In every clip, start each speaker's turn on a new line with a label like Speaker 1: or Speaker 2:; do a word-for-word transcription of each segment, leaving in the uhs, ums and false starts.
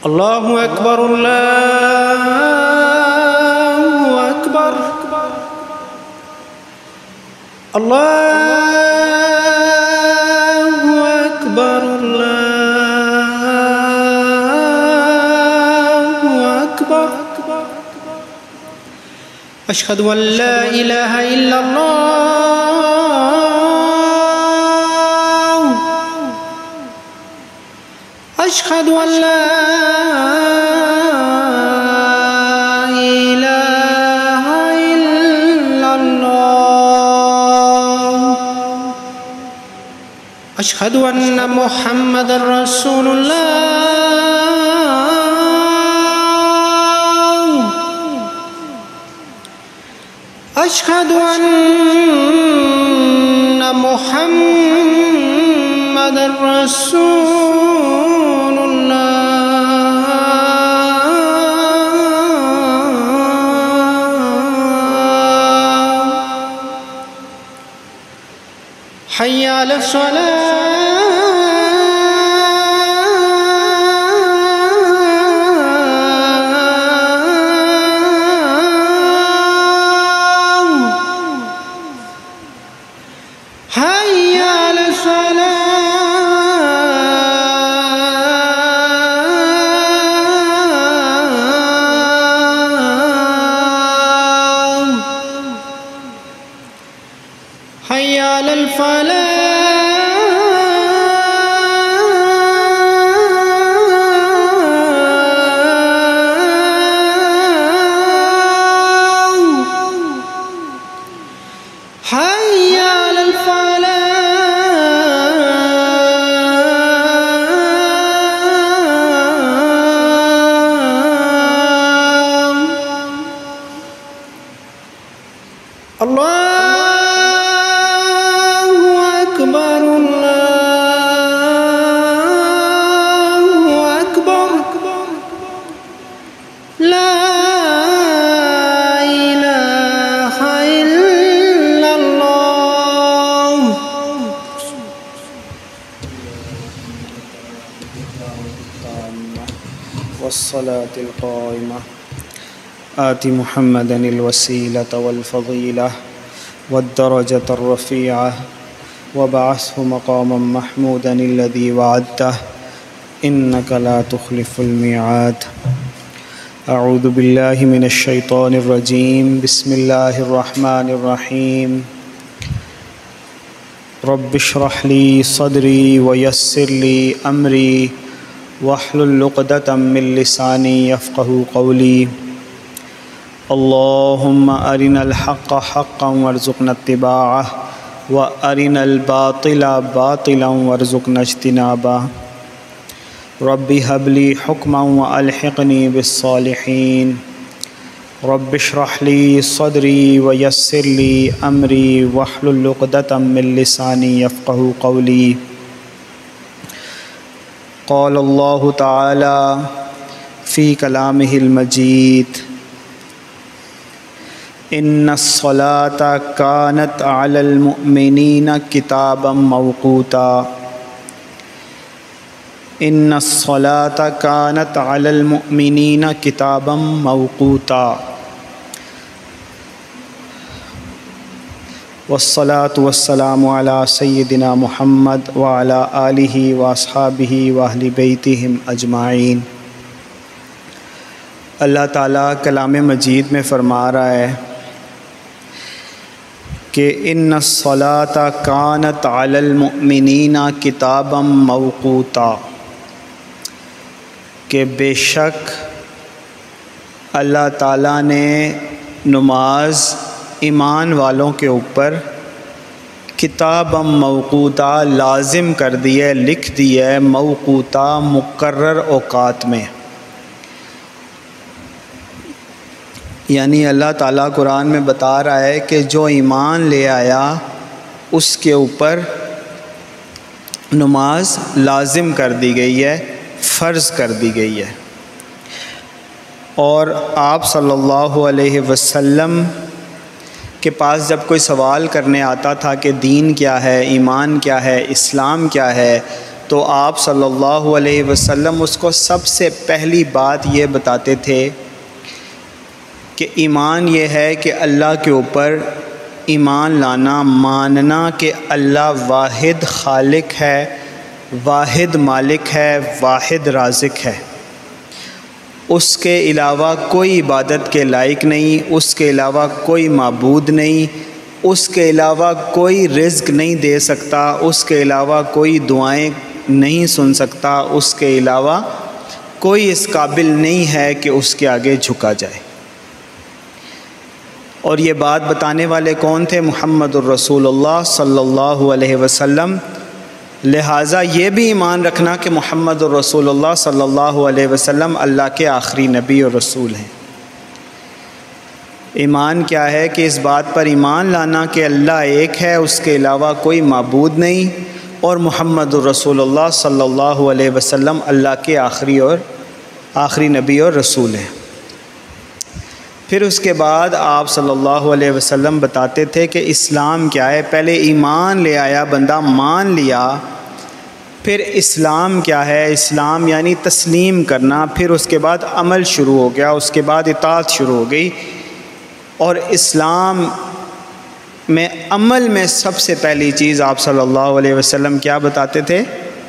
Speaker 1: اللہ اکبر اللہ اکبر اللہ اکبر اللہ اکبر اشہد ان لا الہ الا اللہ اشہد ان لا اشہد ان محمد رسول اللہ اشہد ان محمد رسول اللہ حی علی الصلاۃ حی علی الفلاح حی علی الفلاح اللہ اکبر اللہ اکبر لا الہ الا اللہ والصلاة القائمة آت محمدا الوسيلة والفضيلة والدرجة الرفيعة وبعثه مقاما محمودا الذي وعدته إنك لا تخلف الميعاد أعوذ بالله من الشيطان الرجيم بسم الله الرحمن الرحيم رب اشرح لي صدري ويسر لي أمري واحلل عقدة من لساني يفقهوا قولي اللهم أرنا الحق حقا وارزقنا اتباعه وَأَرِنَا الْبَاطِلَ بَاطِلًا وَارْزُقْنَا اجْتِنَابَهُ رَبِّ هَبْ لِي حُكْمًا وَأَلْحِقْنِي بِالصَّالِحِينَ رَبِّ اشْرَحْ لِي صَدْرِي وَيَسِّرْ لِي أَمْرِي وَاحْلُلْ عُقْدَةً مِّن لِّسَانِي يَفْقَهُوا قَوْلِي قال الله تعالى في كلامه المجيد ان الصلاة كانت على المؤمنين كتابا موقوتا ان الصلاة كانت على المؤمنين كتابا موقوتا والصلاة والسلام على سيدنا محمد وعلى آله وأصحابه وأهل بيتهم أجمعين۔ اللہ تعالیٰ کلام مجید میں فرما رہا ہے کہ ان الصلاۃ کانت علی المؤمنین کتابا موقوتا، کہ بے شک اللہ تعالیٰ نے نماز ایمان والوں کے اوپر کتابا موقوتا لازم کر دی ہے، لکھ دی ہے، موقوتا مقرر اوقات میں۔ یعنی اللہ تعالیٰ قرآن میں بتا رہا ہے کہ جو ایمان لے آیا اس کے اوپر نماز لازم کر دی گئی ہے، فرض کر دی گئی ہے۔ اور آپ صلی اللہ علیہ وسلم کے پاس جب کوئی سوال کرنے آتا تھا کہ دین کیا ہے، ایمان کیا ہے، اسلام کیا ہے، تو آپ صلی اللہ علیہ وسلم اس کو سب سے پہلی بات یہ بتاتے تھے کہ ایمان یہ ہے کہ اللہ کے اوپر ایمان لانا، ماننا کہ اللہ واحد خالق ہے، واحد مالک ہے، واحد رازق ہے، اس کے علاوہ کوئی عبادت کے لائق نہیں، اس کے علاوہ کوئی معبود نہیں، اس کے علاوہ کوئی رزق نہیں دے سکتا، اس کے علاوہ کوئی دعائیں نہیں سن سکتا، اس کے علاوہ کوئی اس قابل نہیں ہے کہ اس کے آگے جھکا جائے۔ اور یہ بات بتانے والے کون تھے؟ محمد الرسول اللہ صلی اللہ علیہ وسلم۔ لہٰذا یہ بھی ایمان رکھنا کہ محمد الرسول اللہ صلی اللہ علیہ وسلم اللہ کے آخری نبی اور رسول ہیں۔ ایمان کیا ہے؟ کہ اس بات پر ایمان لانا کہ اللہ ایک ہے، اس کے علاوہ کوئی معبود نہیں، اور محمد الرسول اللہ صلی اللہ علیہ وسلم اللہ کے آخری اور آخری نبی اور رسول ہیں۔ پھر اس کے بعد آپ صلی اللہ علیہ وسلم بتاتے تھے کہ اسلام کیا ہے۔ پہلے ایمان لے آیا بندہ، مان لیا، پھر اسلام کیا ہے؟ اسلام یعنی تسلیم کرنا، پھر اس کے بعد عمل شروع ہو گیا، اس کے بعد اطاعت شروع ہو گئی۔ اور اسلام میں عمل میں سب سے پہلی چیز آپ صلی اللہ علیہ وسلم کیا بتاتے تھے؟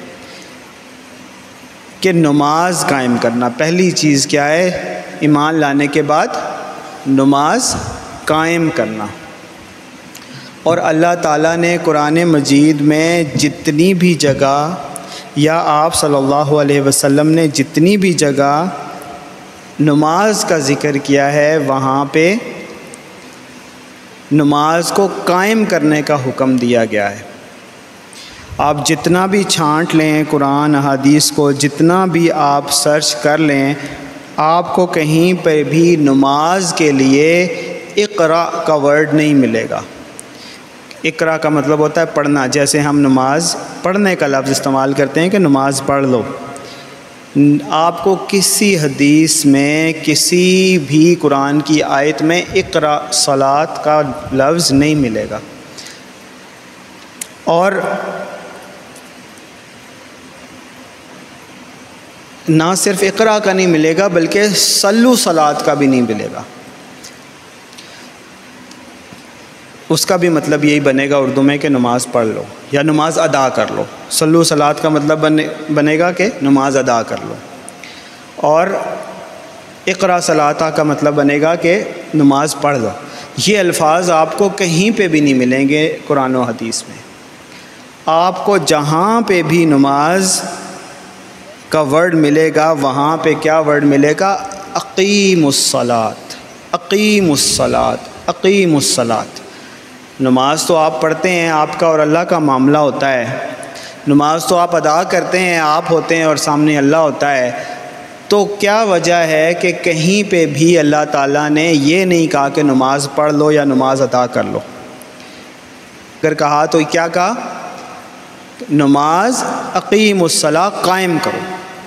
Speaker 1: کہ نماز قائم کرنا۔ پہلی چیز کیا ہے ایمان لانے کے بعد؟ نماز قائم کرنا۔ اور اللہ تعالیٰ نے قرآن مجید میں جتنی بھی جگہ، یا آپ صلی اللہ علیہ وسلم نے جتنی بھی جگہ نماز کا ذکر کیا ہے، وہاں پہ نماز کو قائم کرنے کا حکم دیا گیا ہے۔ آپ جتنا بھی چھانٹ لیں قرآن احادیث کو، جتنا بھی آپ سرچ کر لیں، آپ کو کہیں پہ بھی نماز کے لیے اقرا کا ورڈ نہیں ملے گا۔ اقرا کا مطلب ہوتا ہے پڑھنا، جیسے ہم نماز پڑھنے کا لفظ استعمال کرتے ہیں کہ نماز پڑھ لو۔ آپ کو کسی حدیث میں، کسی بھی قرآن کی آیت میں اقرا صلاۃ کا لفظ نہیں ملے گا۔ اور نہ صرف اقرا کا نہیں ملے گا بلکہ صلو صلاۃ کا بھی نہیں ملے گا۔ اس کا بھی مطلب یہی بنے گا اردو میں کہ نماز پڑھ لو یا نماز ادا کر لو۔ صلو صلاۃ کا مطلب بنے بنے گا کہ نماز ادا کر لو، اور اقرا صلاۃ کا مطلب بنے گا کہ نماز پڑھ لو۔ یہ الفاظ آپ کو کہیں پہ بھی نہیں ملیں گے قرآن و حدیث میں۔ آپ کو جہاں پہ بھی نماز کا ورڈ ملے گا، وہاں پہ کیا ورڈ ملے گا؟ اقیم الصلاۃ، اقیم الصلاۃ، اقیم الصلاۃ۔ نماز تو آپ پڑھتے ہیں، آپ کا اور اللہ کا معاملہ ہوتا ہے۔ نماز تو آپ ادا کرتے ہیں، آپ ہوتے ہیں اور سامنے اللہ ہوتا ہے۔ تو کیا وجہ ہے کہ کہیں پہ بھی اللہ تعالیٰ نے یہ نہیں کہا کہ نماز پڑھ لو یا نماز ادا کر لو؟ اگر کہا تو کیا کہا؟ نماز اقیم الصلاۃ، قائم کرو،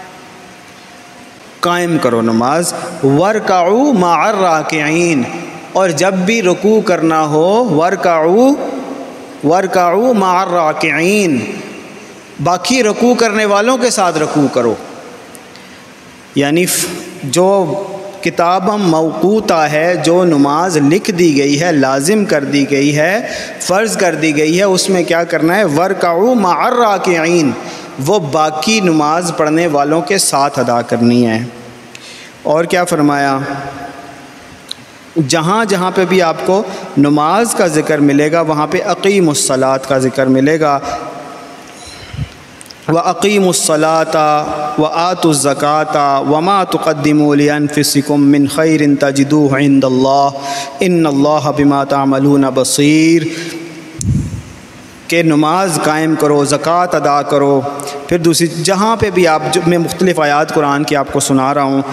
Speaker 1: قائم کرو نماز۔ ورکعوا مع الراکعین، اور جب بھی رکوع کرنا ہو ورکعوا ورکعوا مع الراکعین، باقی رکوع کرنے والوں کے ساتھ رکوع کرو۔ یعنی جو کتاب موقوتہ ہے، جو نماز لکھ دی گئی ہے، لازم کر دی گئی ہے، فرض کر دی گئی ہے، اس میں کیا کرنا ہے؟ ورکعوا مع الراکعین، وہ باقی نماز پڑھنے والوں کے ساتھ ادا کرنی ہے۔ اور کیا فرمایا؟ جہاں جہاں پہ بھی آپ کو نماز کا ذکر ملے گا وہاں پہ اقیم الصلاۃ کا ذکر ملے گا۔ وَأَقِيمُوا الصَّلَاةَ وَآتُوا الزَّكَاةَ وَمَا تُقَدِّمُوا لِأَنفُسِكُم مِّن خَيْرٍ تَجِدُوهُ عِندَ اللَّهِ إِنَّ اللَّهَ بِمَا تَعْمَلُونَ بَصِيرٌ، کہ نماز قائم کرو، زکوٰۃ ادا کرو۔ پھر دوسری جہاں پہ بھی آپ، میں مختلف آیات قرآن کی آپ کو سنا رہا ہوں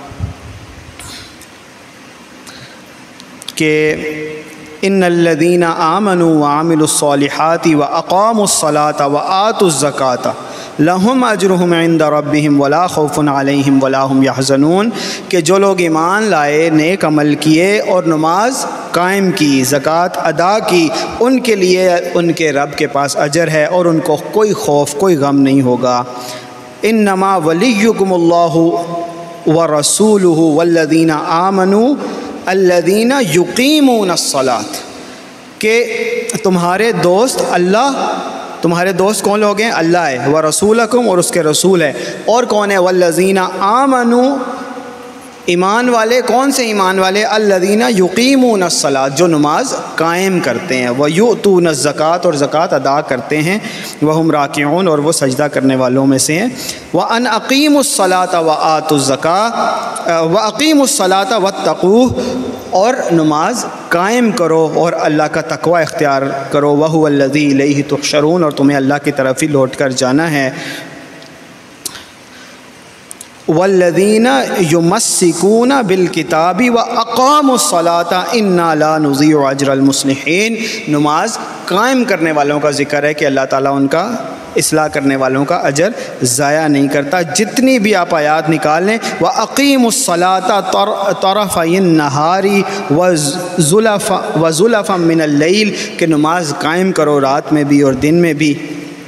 Speaker 1: کہ ان الذین آمنوا وعملوا الصالحات واقاموا الصلاة وآتوا الزکاة لہم اجرہم عند ربہم ولا خوف علیہم ولا ہم یحزنون، کہ جو لوگ ایمان لائے، نیک عمل کیے اور نماز قائم کی، زکوٰۃ ادا کی، ان کے لیے ان کے رب کے پاس اجر ہے اور ان کو کوئی خوف کوئی غم نہیں ہوگا۔ انما ولیکم اللہ ورسولہ والذین آمنوا الذین یقیمون الصلاۃ، کہ تمہارے دوست اللہ، تمہارے دوست کون لوگ ہیں؟ اللہ ہے، ورسولکم، اور اس کے رسول ہے، اور کون ہے؟ والذین آمنوا، ایمان والے، کون سے ایمان والے؟ الذین یقیمون الصلاۃ، جو نماز قائم کرتے ہیں، ویؤتون الزکوٰۃ، اور زکوٰۃ ادا کرتے ہیں، وہم راکعون، اور وہ سجدہ کرنے والوں میں سے ہیں، وان اقیموا الصلاۃ وآتوا الزکاۃ واقیموا الصلاۃ واتقوہ، اور نماز قائم کرو اور اللہ کا تقوی اختیار کرو، وہو الذی الیہ تحشرون، اور تمہیں اللہ کی طرف ہی لوٹ کر جانا ہے۔ والذین یمسکون بالکتاب واقاموا الصلاۃ انا لا نضیع اجر المصلحین، نماز قائم کرنے والوں کا ذکر ہے کہ اللہ تعالیٰ ان کا اصلاح کرنے والوں کا اجر ضائع نہیں کرتا۔ جتنی بھی آپ آیات نکال لیں، وَأَقِيمُوا الصَّلَاةَ طَرَفَيِ النَّهَارِ وَزُلَفًا مِّنَ اللَّيْلِ، کہ نماز قائم کرو رات میں بھی اور دن میں بھی۔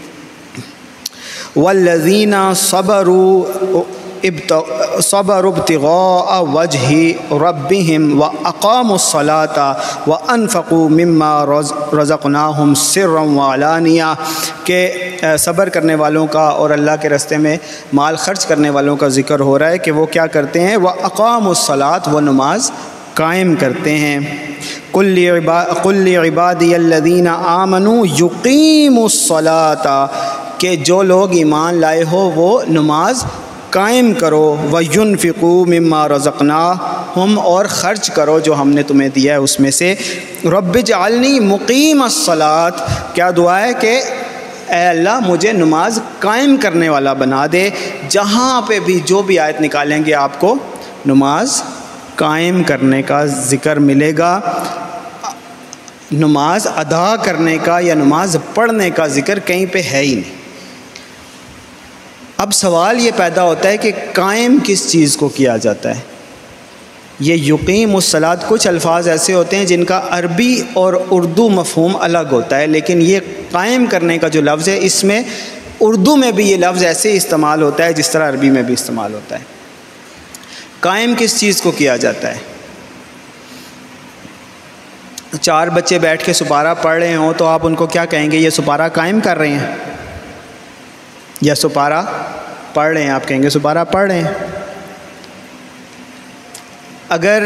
Speaker 1: وَالَّذِينَ صَبَرُوا صبروا ابتغاء وجہ ربهم واقاموا الصلاة وانفقوا مما رزقناهم سرا وعلانیہ، کہ صبر کرنے والوں کا اور اللہ کے راستے میں مال خرچ کرنے والوں کا ذکر ہو رہا ہے کہ وہ کیا کرتے ہیں؟ واقاموا الصلاة، وہ نماز قائم کرتے ہیں۔ قل لعبادی الذین آمنوا یقیموا الصلاة، کہ جو لوگ ایمان لائے ہو وہ نماز قائم کرو، وَيُنْفِقُوا مِمَّا رَزَقْنَاهُمْ، اور خرچ کرو جو ہم نے تمہیں دیا ہے اس میں سے۔ رَبِّ اجْعَلْنِي مُقِيمَ الصَّلَاةِ، کیا دعا ہے کہ اے اللہ مجھے نماز قائم کرنے والا بنا دے۔ جہاں پہ بھی جو بھی آیت نکالیں گے آپ کو نماز قائم کرنے کا ذکر ملے گا، نماز ادا کرنے کا یا نماز پڑھنے کا ذکر کہیں پہ ہے ہی نہیں۔ اب سوال یہ پیدا ہوتا ہے کہ قائم کس چیز کو کیا جاتا ہے؟ یہ یقیم الصلاۃ، کچھ الفاظ ایسے ہوتے ہیں جن کا عربی اور اردو مفہوم الگ ہوتا ہے، لیکن یہ قائم کرنے کا جو لفظ ہے اس میں اردو میں بھی یہ لفظ ایسے استعمال ہوتا ہے جس طرح عربی میں بھی استعمال ہوتا ہے۔ قائم کس چیز کو کیا جاتا ہے؟ چار بچے بیٹھ کے سپارہ پڑھ رہے ہوں تو آپ ان کو کیا کہیں گے؟ یہ سپارہ قائم کر رہے ہیں، یا سپارہ پڑھ رہے ہیں؟ آپ کہیں گے سپارہ پڑھ رہے ہیں۔ اگر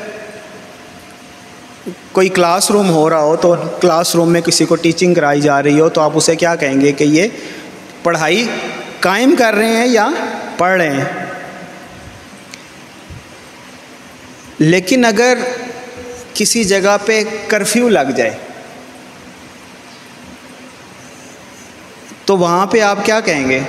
Speaker 1: کوئی کلاس روم ہو رہا ہو تو کلاس روم میں کسی کو ٹیچنگ کرائی جا رہی ہو تو آپ اسے کیا کہیں گے کہ یہ پڑھائی قائم کر رہے ہیں یا پڑھ رہے ہیں؟ لیکن اگر کسی جگہ پہ کرفیو لگ جائے تو وہاں پہ آپ کیا کہیں گے؟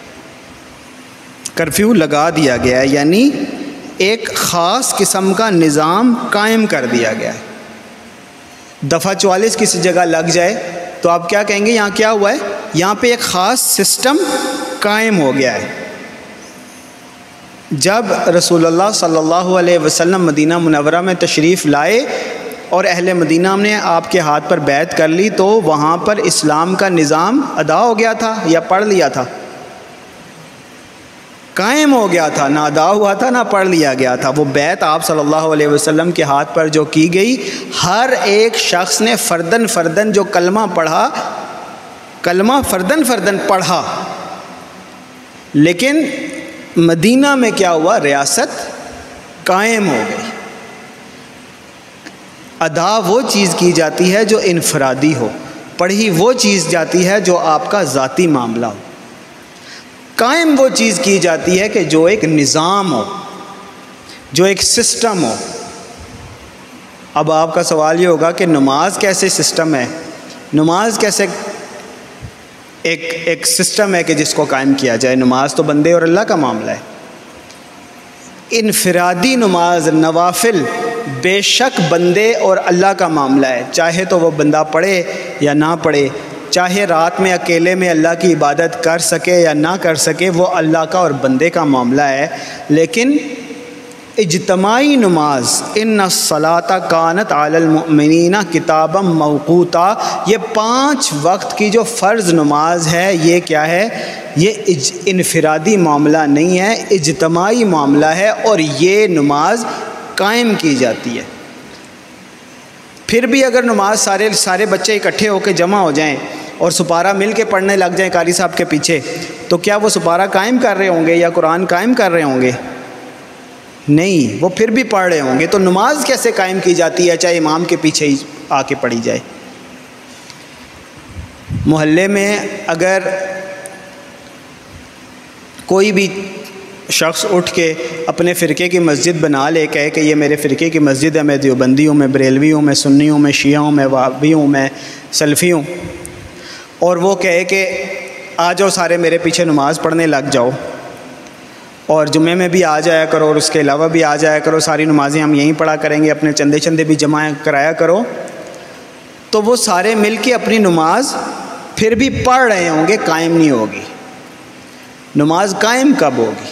Speaker 1: کرفیو لگا دیا گیا ہے، یعنی ایک خاص قسم کا نظام قائم کر دیا گیا ہے۔ دفعہ چوالیس کسی جگہ لگ جائے تو آپ کیا کہیں گے؟ یہاں کیا ہوا ہے؟ یہاں پہ ایک خاص سسٹم قائم ہو گیا ہے۔ جب رسول اللہ صلی اللہ علیہ وسلم مدینہ منورہ میں تشریف لائے اور اہل مدینہ نے آپ کے ہاتھ پر بیعت کر لی تو وہاں پر اسلام کا نظام ادا ہو گیا تھا یا پڑھ لیا تھا؟ قائم ہو گیا تھا، نہ ادا ہوا تھا نہ پڑھ لیا گیا تھا۔ وہ بیعت آپ صلی اللہ علیہ وسلم کے ہاتھ پر جو کی گئی، ہر ایک شخص نے فردن فردن جو کلمہ پڑھا، کلمہ فردن فردن پڑھا، لیکن مدینہ میں کیا ہوا؟ ریاست قائم ہو گئی۔ ادا وہ چیز کی جاتی ہے جو انفرادی ہو، پڑھی وہ چیز جاتی ہے جو آپ کا ذاتی معاملہ ہو، قائم وہ چیز کی جاتی ہے کہ جو ایک نظام ہو، جو ایک سسٹم ہو۔ اب آپ کا سوال یہ ہوگا کہ نماز کیسے سسٹم ہے؟ نماز کیسے ایک ایک سسٹم ہے کہ جس کو قائم کیا جائے؟ نماز تو بندے اور اللہ کا معاملہ ہے۔ انفرادی نماز، نوافل، بے شک بندے اور اللہ کا معاملہ ہے، چاہے تو وہ بندہ پڑھے یا نہ پڑھے، چاہے رات میں اکیلے میں اللہ کی عبادت کر سکے یا نہ کر سکے، وہ اللہ کا اور بندے کا معاملہ ہے۔ لیکن اجتماعی نماز ان الصلاۃ کانت علی المؤمنین کتابا موقوتا، یہ پانچ وقت کی جو فرض نماز ہے یہ کیا ہے؟ یہ انفرادی معاملہ نہیں ہے، اجتماعی معاملہ ہے، اور یہ نماز قائم کی جاتی ہے۔ پھر بھی اگر نماز سارے سارے بچے اکٹھے ہو کے جمع ہو جائیں اور سپارہ مل کے پڑھنے لگ جائیں قاری صاحب کے پیچھے، تو کیا وہ سپارہ قائم کر رہے ہوں گے یا قرآن قائم کر رہے ہوں گے؟ نہیں، وہ پھر بھی پڑھ رہے ہوں گے۔ تو نماز کیسے قائم کی جاتی ہے چاہے امام کے پیچھے ہی آ کے پڑھی جائے؟ محلے میں اگر کوئی بھی شخص اٹھ کے اپنے فرقے کی مسجد بنا لے، کہے کہ یہ میرے فرقے کی مسجد ہے، میں دیوبندی ہوں، میں بریلوی ہوں، میں سنی ہوں، میں شیعہ ہوں، میں وہابی ہوں، میں سلفی ہوں، اور وہ کہے کہ آ جاؤ سارے میرے پیچھے نماز پڑھنے لگ جاؤ، اور جمعے میں بھی آ جایا کرو اور اس کے علاوہ بھی آ جایا کرو، ساری نمازیں ہم یہیں پڑھا کریں گے، اپنے چندے چندے بھی جمع کرایا کرو، تو وہ سارے مل کے اپنی نماز پھر بھی پڑھ رہے ہوں گے، قائم نہیں ہوگی۔ نماز قائم کب ہوگی؟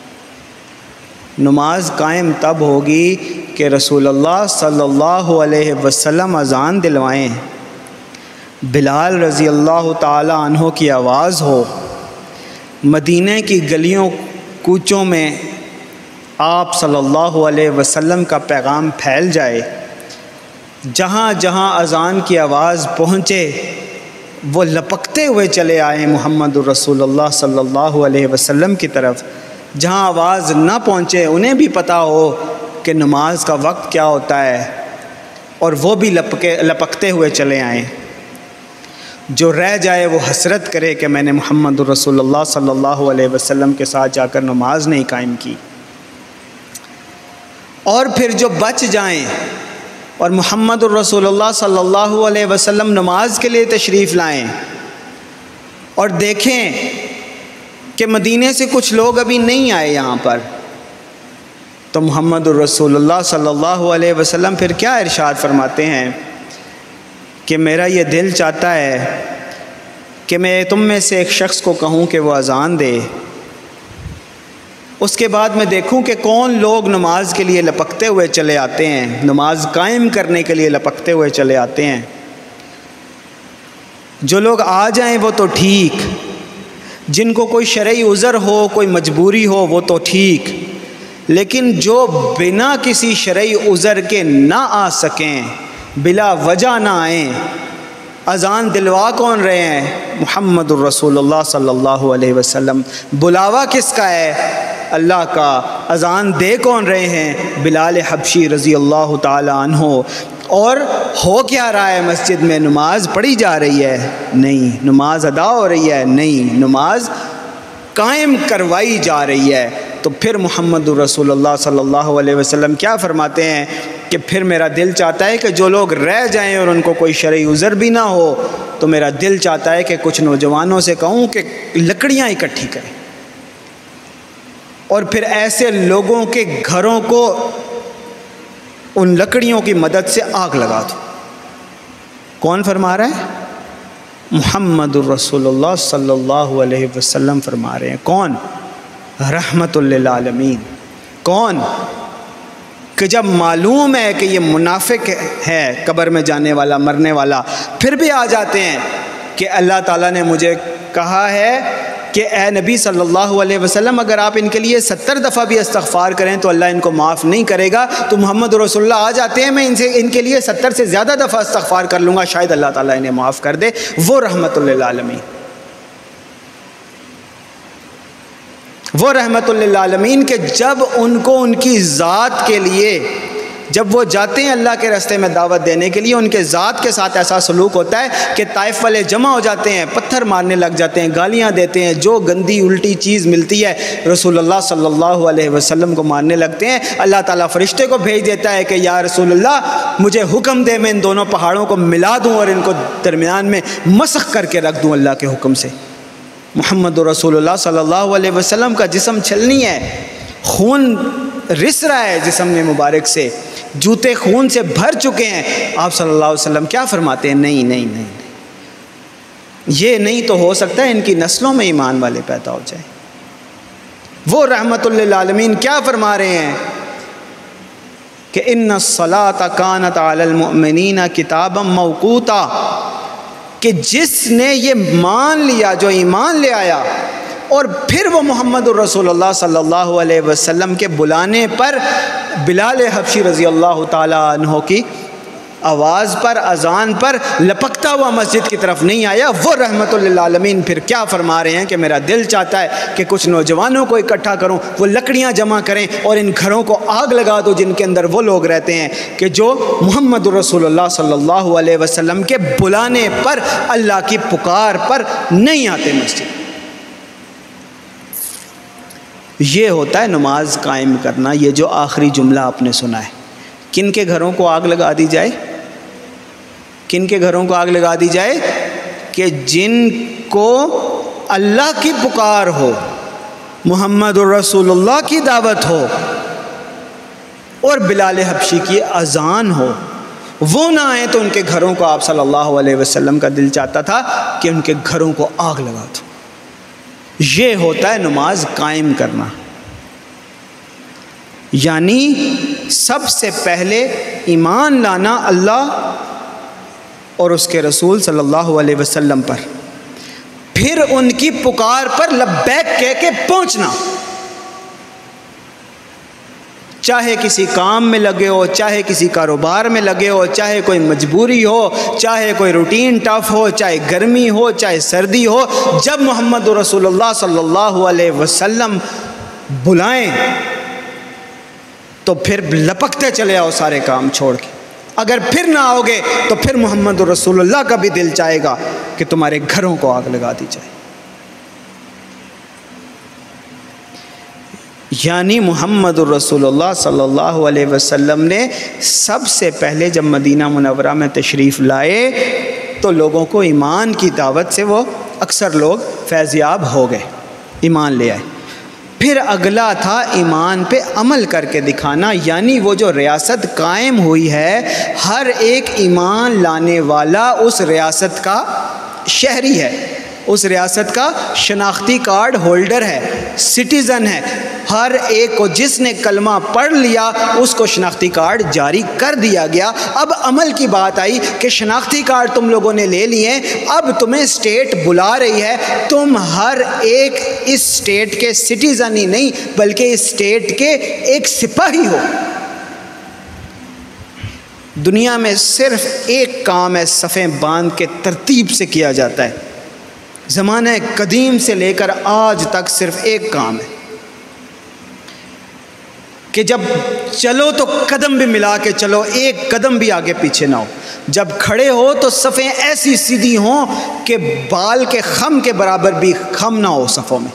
Speaker 1: نماز قائم تب ہوگی کہ رسول اللہ صلی اللہ علیہ وسلم اذان دلوائیں، بلال رضی اللہ تعالی عنہ کی آواز ہو، مدینہ کی گلیوں کوچوں میں آپ صلی اللہ علیہ وسلم کا پیغام پھیل جائے، جہاں جہاں اذان کی آواز پہنچے وہ لپکتے ہوئے چلے آئیں محمد الرسول اللہ صلی اللہ علیہ وسلم کی طرف، جہاں آواز نہ پہنچے انہیں بھی پتہ ہو کہ نماز کا وقت کیا ہوتا ہے، اور وہ بھی لپکے لپکتے ہوئے چلے آئیں۔ جو رہ جائے وہ حسرت کرے کہ میں نے محمد الرسول اللہ صلی اللہ علیہ وسلم کے ساتھ جا کر نماز نہیں قائم کی۔ اور پھر جو بچ جائیں اور محمد الرسول اللہ صلی اللہ علیہ وسلم نماز کے لیے تشریف لائیں اور دیکھیں کہ مدینے سے کچھ لوگ ابھی نہیں آئے یہاں پر، تو محمد الرسول اللہ صلی اللہ علیہ وسلم پھر کیا ارشاد فرماتے ہیں کہ میرا یہ دل چاہتا ہے کہ میں تم میں سے ایک شخص کو کہوں کہ وہ اذان دے، اس کے بعد میں دیکھوں کہ کون لوگ نماز کے لیے لپکتے ہوئے چلے آتے ہیں، نماز قائم کرنے کے لیے لپکتے ہوئے چلے آتے ہیں۔ جو لوگ آ جائیں وہ تو ٹھیک، جن کو کوئی شرعی عذر ہو، کوئی مجبوری ہو وہ تو ٹھیک، لیکن جو بنا کسی شرعی عذر کے نہ آ سکیں، بلا وجہ نہ آئیں، اذان دلوا کون رہے ہیں؟ محمد الرسول اللہ صلی اللہ علیہ وسلم۔ بلاوا کس کا ہے؟ اللہ کا۔ اذان دے کون رہے ہیں؟ بلال حبشی رضی اللہ تعالی عنہ۔ اور ہو کیا رہا ہے مسجد میں؟ نماز پڑھی جا رہی ہے؟ نہیں۔ نماز ادا ہو رہی ہے؟ نہیں۔ نماز قائم کروائی جا رہی ہے۔ تو پھر محمد الرسول اللہ صلی اللہ علیہ وسلم کیا فرماتے ہیں کہ پھر میرا دل چاہتا ہے کہ جو لوگ رہ جائیں اور ان کو کوئی شرعی عذر بھی نہ ہو، تو میرا دل چاہتا ہے کہ کچھ نوجوانوں سے کہوں کہ لکڑیاں اکٹھی کریں اور پھر ایسے لوگوں کے گھروں کو ان لکڑیوں کی مدد سے آگ لگا دو۔ کون فرما رہا ہے؟ محمد الرسول اللہ صلی اللہ علیہ وسلم فرما رہے ہیں۔ کون؟ رحمت للعالمین۔ کون؟ کہ جب معلوم ہے کہ یہ منافق ہے، قبر میں جانے والا، مرنے والا، پھر بھی آ جاتے ہیں کہ اللہ تعالیٰ نے مجھے کہا ہے کہ اے نبی صلی اللہ علیہ وسلم اگر آپ ان کے لیے ستر دفعہ بھی استغفار کریں تو اللہ ان کو معاف نہیں کرے گا، تو محمد رسول اللہ آ جاتے ہیں میں ان سے ان کے لیے ستر سے زیادہ دفعہ استغفار کر لوں گا، شاید اللہ تعالیٰ انہیں معاف کر دے۔ وہ رحمت للعالمین، وہ رحمت للعالمین کہ جب ان کو ان کی ذات کے لیے، جب وہ جاتے ہیں اللہ کے راستے میں دعوت دینے کے لیے، ان کے ذات کے ساتھ ایسا سلوک ہوتا ہے کہ طائف والے جمع ہو جاتے ہیں، پتھر مارنے لگ جاتے ہیں، گالیاں دیتے ہیں، جو گندی الٹی چیز ملتی ہے رسول اللہ صلی اللہ علیہ وسلم کو مارنے لگتے ہیں۔ اللہ تعالیٰ فرشتے کو بھیج دیتا ہے کہ یا رسول اللہ مجھے حکم دے میں ان دونوں پہاڑوں کو ملا دوں اور ان کو درمیان میں مسخ کر کے رکھ دوں اللہ کے حکم سے۔ محمد رسول اللہ صلی اللہ علیہ وسلم کا جسم چھلنی ہے، خون رس رہا ہے جسم میں مبارک سے، جوتے خون سے بھر چکے ہیں۔ آپ صلی اللہ علیہ وسلم کیا فرماتے ہیں؟ نہیں نہیں نہیں یہ نہیں تو ہو سکتا ہے ان کی نسلوں میں ایمان والے پیدا ہو جائیں۔ وہ رحمت للعالمین کیا فرما رہے ہیں کہ ان الصلاۃ کانت علی المؤمنین کتابا موقوتا، کہ جس نے یہ مان لیا، جو ایمان لے آیا اور پھر وہ محمد الرسول اللہ صلی اللہ علیہ وسلم کے بلانے پر بلال حبشی رضی اللہ تعالی عنہ کی آواز پر، اذان پر لپکتا ہوا مسجد کی طرف نہیں آیا، وہ رحمت للعالمین پھر کیا فرما رہے ہیں کہ میرا دل چاہتا ہے کہ کچھ نوجوانوں کو اکٹھا کروں، وہ لکڑیاں جمع کریں اور ان گھروں کو آگ لگا دو جن کے اندر وہ لوگ رہتے ہیں کہ جو محمد رسول اللہ صلی اللہ علیہ وسلم کے بلانے پر، اللہ کی پکار پر نہیں آتے مسجد۔ یہ ہوتا ہے نماز قائم کرنا۔ یہ جو آخری جملہ آپ نے سنا ہے، کن کے گھروں کو آگ لگا دی جائے؟ کن کے گھروں کو آگ لگا دی جائے؟ کہ جن کو اللہ کی پکار ہو، محمد الرسول اللہ کی دعوت ہو اور بلال حبشی کی اذان ہو، وہ نہ آئیں تو ان کے گھروں کو آپ صلی اللہ علیہ وسلم کا دل چاہتا تھا کہ ان کے گھروں کو آگ لگا دو۔ یہ ہوتا ہے نماز قائم کرنا۔ یعنی سب سے پہلے ایمان لانا اللہ اور اس کے رسول صلی اللہ علیہ وسلم پر، پھر ان کی پکار پر لبیک کہہ کے پہنچنا، چاہے کسی کام میں لگے ہو، چاہے کسی کاروبار میں لگے ہو، چاہے کوئی مجبوری ہو، چاہے کوئی روٹین ٹف ہو، چاہے گرمی ہو، چاہے سردی ہو، جب محمد رسول اللہ صلی اللہ علیہ وسلم بلائیں تو پھر لپکتے چلے آؤ سارے کام چھوڑ کے۔ اگر پھر نہ آؤ گے تو پھر محمد رسول اللہ کا بھی دل چاہے گا کہ تمہارے گھروں کو آگ لگا دی جائے۔ یعنی محمد الرسول اللہ صلی اللہ علیہ وسلم نے سب سے پہلے جب مدینہ منورہ میں تشریف لائے تو لوگوں کو ایمان کی دعوت سے وہ اکثر لوگ فیض یاب ہو گئے، ایمان لے آئے۔ پھر اگلا تھا ایمان پہ عمل کر کے دکھانا، یعنی وہ جو ریاست قائم ہوئی ہے، ہر ایک ایمان لانے والا اس ریاست کا شہری ہے، اس ریاست کا شناختی کارڈ ہولڈر ہے، سٹیزن ہے۔ ہر ایک کو جس نے کلمہ پڑھ لیا اس کو شناختی کارڈ جاری کر دیا گیا۔ اب عمل کی بات آئی کہ شناختی کارڈ تم لوگوں نے لے لیے، اب تمہیں اسٹیٹ بلا رہی ہے، تم ہر ایک اس اسٹیٹ کے سٹیزن ہی نہیں بلکہ اس اسٹیٹ کے ایک سپاہی ہو۔ دنیا میں صرف ایک کام ہے صفیں باندھ کے ترتیب سے کیا جاتا ہے، زمانہ قدیم سے لے کر آج تک صرف ایک کام ہے کہ جب چلو تو قدم بھی ملا کے چلو، ایک قدم بھی آگے پیچھے نہ ہو۔ جب کھڑے ہو تو صفیں ایسی سیدھی ہوں کہ بال کے خم کے برابر بھی خم نہ ہو صفوں میں۔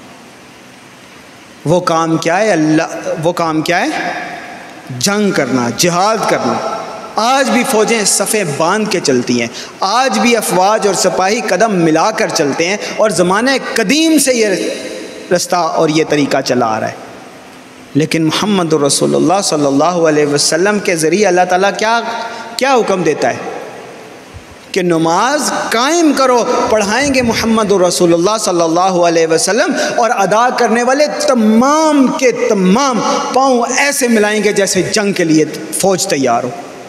Speaker 1: وہ کام کیا ہے؟ اللہ وہ کام کیا ہے؟ جنگ کرنا، جہاد کرنا۔ آج بھی فوجیں صفیں باندھ کے چلتی ہیں، آج بھی افواج اور سپاہی قدم ملا کر چلتے ہیں، اور زمانہ قدیم سے یہ رستہ اور یہ طریقہ چلا آ رہا ہے۔ لیکن محمد رسول اللہ صلی اللہ علیہ وسلم کے ذریعے اللہ تعالیٰ کیا کیا حکم دیتا ہے کہ نماز قائم کرو۔ پڑھائیں گے محمد رسول اللہ صلی اللہ علیہ وسلم، اور ادا کرنے والے تمام کے تمام پاؤں ایسے ملائیں گے جیسے جنگ کے لیے فوج تیار ہو۔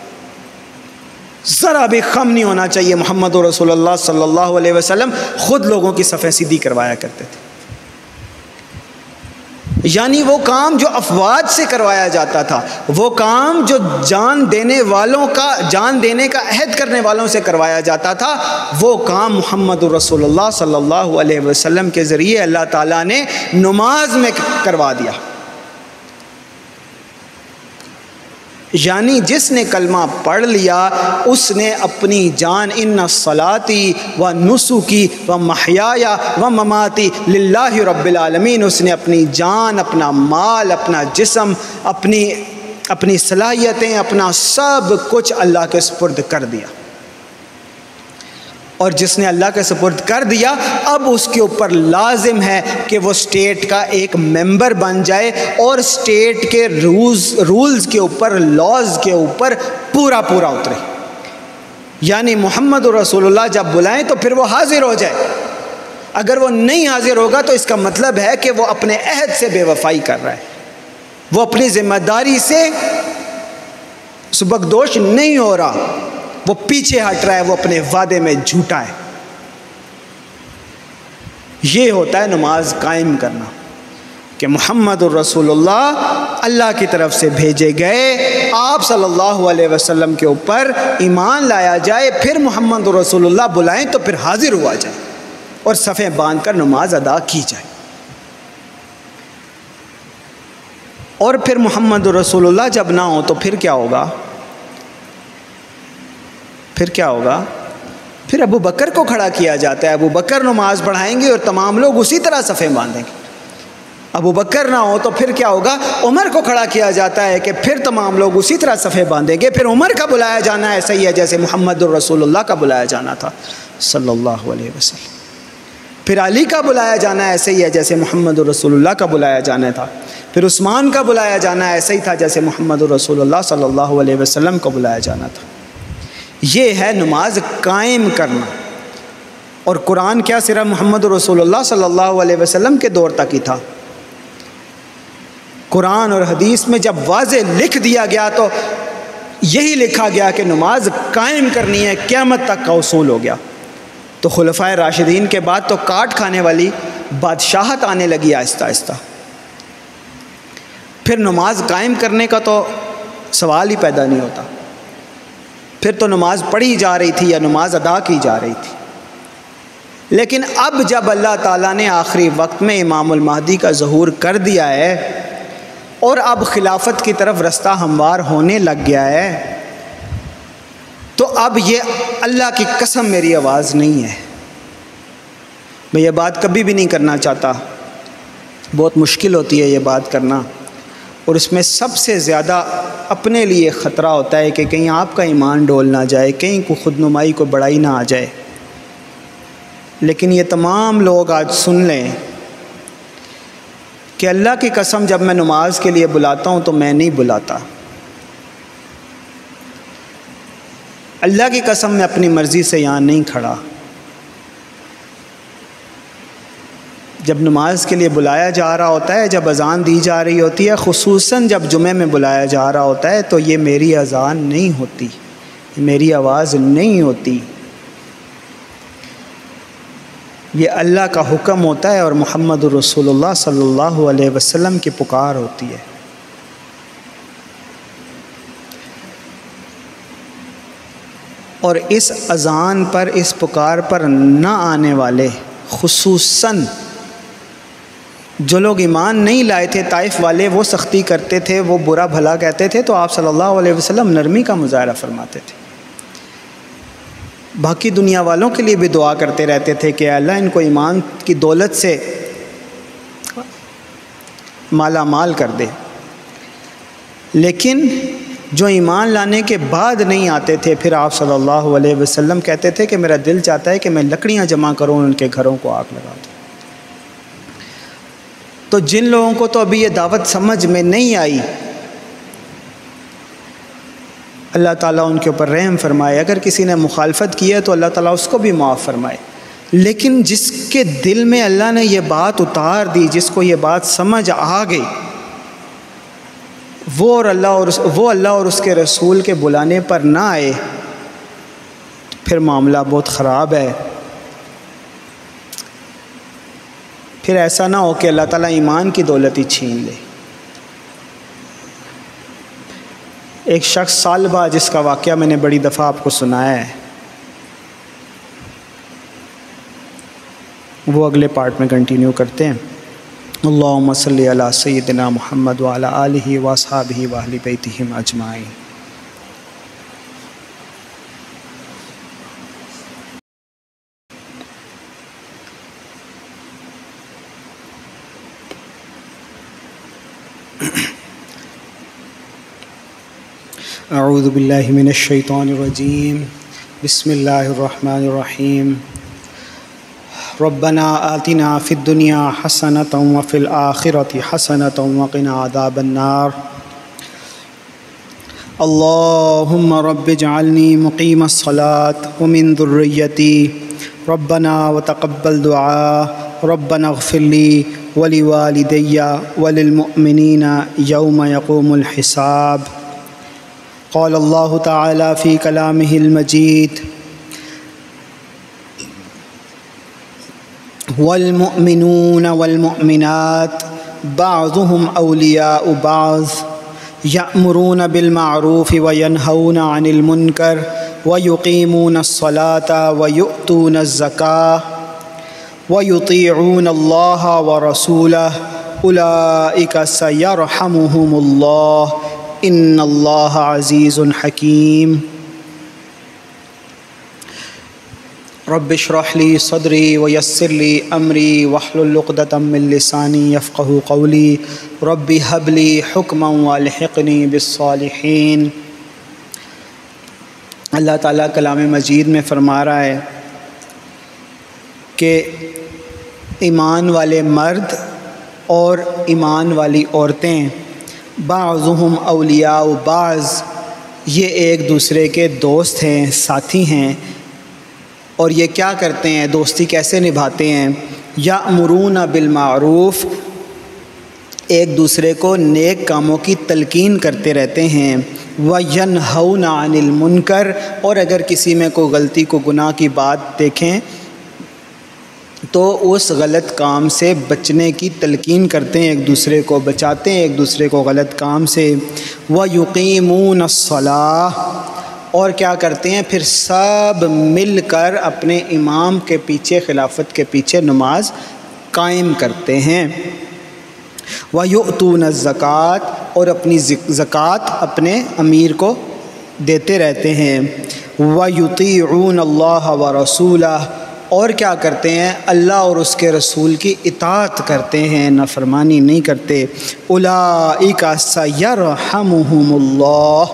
Speaker 1: ذرا بھی خم نہیں ہونا چاہیے۔ محمد رسول اللہ صلی اللہ علیہ وسلم خود لوگوں کی صفیں سیدھی کروایا کرتے تھے۔ یعنی وہ کام جو افواج سے کروایا جاتا تھا، وہ کام جو جان دینے والوں کا جان دینے کا عہد کرنے والوں سے کروایا جاتا تھا، وہ کام محمد رسول اللہ صلی اللہ علیہ وسلم کے ذریعے اللہ تعالیٰ نے نماز میں کروا دیا۔ یعنی جس نے کلمہ پڑھ لیا اس نے اپنی جان، ان صلاتی و نسکی و محیای و مماتی للہ رب العالمین، اس نے اپنی جان، اپنا مال، اپنا جسم، اپنی اپنی صلاحیتیں، اپنا سب کچھ اللہ کے سپرد کر دیا۔ اور جس نے اللہ کے سپرد کر دیا، اب اس کے اوپر لازم ہے کہ وہ اسٹیٹ کا ایک ممبر بن جائے اور اسٹیٹ کے رولز رولز کے اوپر، لاز کے اوپر پورا پورا اترے۔ یعنی محمد رسول اللہ جب بلائیں تو پھر وہ حاضر ہو جائے۔ اگر وہ نہیں حاضر ہوگا تو اس کا مطلب ہے کہ وہ اپنے عہد سے بے وفائی کر رہا ہے، وہ اپنی ذمہ داری سے سبکدوش نہیں ہو رہا، وہ پیچھے ہٹ رہا ہے، وہ اپنے وعدے میں جھوٹا ہے۔ یہ ہوتا ہے نماز قائم کرنا، کہ محمد الرسول اللہ اللہ کی طرف سے بھیجے گئے، آپ صلی اللہ علیہ وسلم کے اوپر ایمان لایا جائے، پھر محمد الرسول اللہ بلائیں تو پھر حاضر ہوا جائے اور صفیں باندھ کر نماز ادا کی جائے۔ اور پھر محمد الرسول اللہ جب نہ ہو تو پھر کیا ہوگا؟ پھر کیا ہوگا؟ پھر ابو بکر کو کھڑا کیا جاتا ہے، ابو بکر نماز پڑھائیں گے اور تمام لوگ اسی طرح صفیں باندھیں گے۔ ابو بکر نہ ہو تو پھر کیا ہوگا؟ عمر کو کھڑا کیا جاتا ہے کہ پھر تمام لوگ اسی طرح صفیں باندھیں گے۔ پھر عمر کا بلایا جانا ایسا ہی ہے جیسے محمد الرسول اللہ کا بلایا جانا تھا صلی اللہ علیہ وسلم۔ پھر علی کا بلایا جانا ایسے ہی ہے جیسے محمد الرسول اللہ کا بلایا جانا تھا۔ پھر عثمان کا بلایا جانا ایسا ہی تھا جیسے محمد الرسول اللہ صلی اللہ علیہ وسلم کو بلایا جانا تھا۔ یہ ہے نماز قائم کرنا۔ اور قرآن کیا صرف محمد رسول اللہ صلی اللہ علیہ وسلم کے دور تک ہی تھا؟ قرآن اور حدیث میں جب واضح لکھ دیا گیا تو یہی لکھا گیا کہ نماز قائم کرنی ہے، قیامت تک کا اصول ہو گیا۔ تو خلفائے راشدین کے بعد تو کاٹ کھانے والی بادشاہت آنے لگی آہستہ آہستہ۔ پھر نماز قائم کرنے کا تو سوال ہی پیدا نہیں ہوتا، پھر تو نماز پڑھی جا رہی تھی یا نماز ادا کی جا رہی تھی۔ لیکن اب جب اللہ تعالیٰ نے آخری وقت میں امام المہدی کا ظہور کر دیا ہے اور اب خلافت کی طرف رستہ ہموار ہونے لگ گیا ہے، تو اب یہ اللہ کی قسم میری آواز نہیں ہے۔ میں یہ بات کبھی بھی نہیں کرنا چاہتا، بہت مشکل ہوتی ہے یہ بات کرنا، اور اس میں سب سے زیادہ اپنے لیے خطرہ ہوتا ہے کہ کہیں آپ کا ایمان ڈول نہ جائے، کہیں کو خود نمائی کو بڑائی نہ آ جائے۔ لیکن یہ تمام لوگ آج سن لیں کہ اللہ کی قسم جب میں نماز کے لیے بلاتا ہوں تو میں نہیں بلاتا۔ اللہ کی قسم میں اپنی مرضی سے یہاں نہیں کھڑا۔ جب نماز کے لیے بلایا جا رہا ہوتا ہے، جب اذان دی جا رہی ہوتی ہے، خصوصاً جب جمعے میں بلایا جا رہا ہوتا ہے، تو یہ میری اذان نہیں ہوتی، میری آواز نہیں ہوتی، یہ اللہ کا حکم ہوتا ہے اور محمد رسول اللہ صلی اللہ علیہ وسلم کی پکار ہوتی ہے۔ اور اس اذان پر، اس پکار پر نہ آنے والے، خصوصاً جو لوگ ایمان نہیں لائے تھے، طائف والے، وہ سختی کرتے تھے، وہ برا بھلا کہتے تھے، تو آپ صلی اللہ علیہ وسلم نرمی کا مظاہرہ فرماتے تھے۔ باقی دنیا والوں کے لیے بھی دعا کرتے رہتے تھے کہ اللہ ان کو ایمان کی دولت سے مالا مال کر دے۔ لیکن جو ایمان لانے کے بعد نہیں آتے تھے، پھر آپ صلی اللہ علیہ وسلم کہتے تھے کہ میرا دل چاہتا ہے کہ میں لکڑیاں جمع کروں، ان کے گھروں کو آگ لگا دوں۔ تو جن لوگوں کو تو ابھی یہ دعوت سمجھ میں نہیں آئی، اللہ تعالیٰ ان کے اوپر رحم فرمائے۔ اگر کسی نے مخالفت کی ہے تو اللہ تعالیٰ اس کو بھی معاف فرمائے۔ لیکن جس کے دل میں اللہ نے یہ بات اتار دی، جس کو یہ بات سمجھ آ گئی، وہ اور اللہ اور وہ اللہ اور اس کے رسول کے بلانے پر نہ آئے، پھر معاملہ بہت خراب ہے۔ پھر ایسا نہ ہو کہ اللہ تعالیٰ ایمان کی دولت ہی چھین لے۔ ایک شخص سالبہ، جس کا واقعہ میں نے بڑی دفعہ آپ کو سنایا ہے، وہ اگلے پارٹ میں کنٹینیو کرتے ہیں۔ اللہم صلی علی سیدنا محمد وعلی آلہ واصحابہ واہل بیتہ اجمعین۔ اعوذ باللہ من الشیطان الرجیم، بسم اللہ الرحمن الرحیم۔ ربنا آتنا فی الدنیا حسنۃ وفی الآخرۃ حسنۃ وقنا عذاب النار۔ اللہم رب اجعلنی مقیم الصلاۃ ومن ذریتی، ربنا وتقبل دعاء، ربنا اغفر لی ولوالدی وللمؤمنین یوم یقوم الحساب۔ قال اللہ تعالی فی کلامہ المجید والمؤمنون والمؤمنات بعضهم اولیاء بعض یأمرون بالمعروف وینہون عن المنکر ویقیمون الصلاة ویؤتون الزکاة ویطیعون اللہ ورسولہ اولئک سیرحمهم اللہ ان اللہ عزیز حکیم۔ رب اشرح لی صدری ویسر لی امری واحلل عقدۃ من لسانی یفقہوا قولی رب ہب لی حکما والحقنی بالصالحین۔ اللہ تعالیٰ کلام مجید میں فرما رہا ہے کہ ایمان والے مرد اور ایمان والی عورتیں بعضهم اولیاء بعض، یہ ایک دوسرے کے دوست ہیں، ساتھی ہیں، اور یہ کیا کرتے ہیں، دوستی کیسے نبھاتے ہیں؟ یأمرون بالمعروف، ایک دوسرے کو نیک کاموں کی تلقین کرتے رہتے ہیں، وینہون عن المنکر، اور اگر کسی میں کوئی غلطی کو گناہ کی بات دیکھیں تو اس غلط کام سے بچنے کی تلقین کرتے ہیں، ایک دوسرے کو بچاتے ہیں ایک دوسرے کو غلط کام سے۔ وَيُقِيمُونَ الصَّلَاةَ، اور کیا کرتے ہیں پھر سب مل کر اپنے امام کے پیچھے، خلافت کے پیچھے نماز قائم کرتے ہیں۔ وَيُؤْتُونَ الزَّكَاةَ، اور اپنی زکوٰۃ اپنے امیر کو دیتے رہتے ہیں۔ وَيُطِيعُونَ اللَّهَ وَرَسُولَهُ، اور کیا کرتے ہیں، اللہ اور اس کے رسول کی اطاعت کرتے ہیں، نافرمانی نہیں کرتے۔ اولئک سیرحمهم اللہ،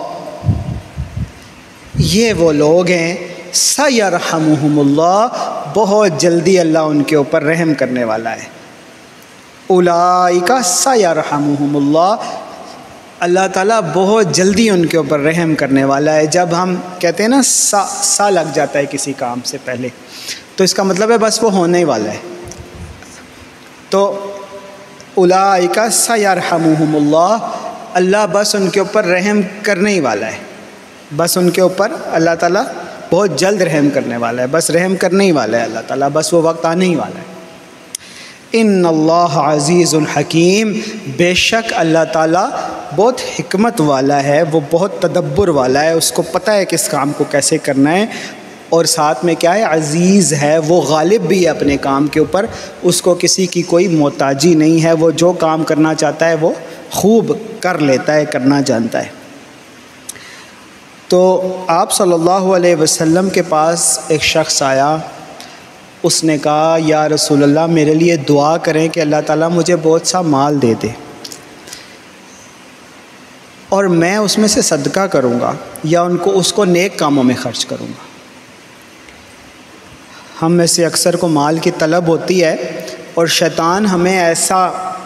Speaker 1: یہ وہ لوگ ہیں، سیرحمهم اللہ، بہت جلدی اللہ ان کے اوپر رحم کرنے والا ہے۔ اولئک سیرحمهم اللہ، اللہ تعالیٰ بہت جلدی ان کے اوپر رحم کرنے والا ہے۔ جب ہم کہتے ہیں نا سا سا لگ جاتا ہے کسی کام سے پہلے، تو اس کا مطلب ہے بس وہ ہونے ہی والا ہے۔ تو اولئک سیرحمهم اللہ، اللہ بس ان کے اوپر رحم کرنے ہی والا ہے، بس ان کے اوپر اللہ تعالیٰ بہت جلد رحم کرنے والا ہے، بس رحم کرنے ہی والا ہے اللہ تعالیٰ، بس وہ وقت آنے ہی والا ہے۔ ان اللہ عزیز الحکیم، بے شک اللہ تعالیٰ بہت حکمت والا ہے، وہ بہت تدبر والا ہے، اس کو پتہ ہے کس کام کو کیسے کرنا ہے، اور ساتھ میں کیا ہے، عزیز ہے، وہ غالب بھی ہے اپنے کام کے اوپر، اس کو کسی کی کوئی محتاجی نہیں ہے، وہ جو کام کرنا چاہتا ہے وہ خوب کر لیتا ہے، کرنا جانتا ہے۔ تو آپ صلی اللہ علیہ وسلم کے پاس ایک شخص آیا، اس نے کہا یا رسول اللہ میرے لیے دعا کریں کہ اللہ تعالیٰ مجھے بہت سا مال دے دے اور میں اس میں سے صدقہ کروں گا یا ان کو اس کو نیک کاموں میں خرچ کروں گا۔ ہم میں سے اکثر کو مال کی طلب ہوتی ہے اور شیطان ہمیں ایسا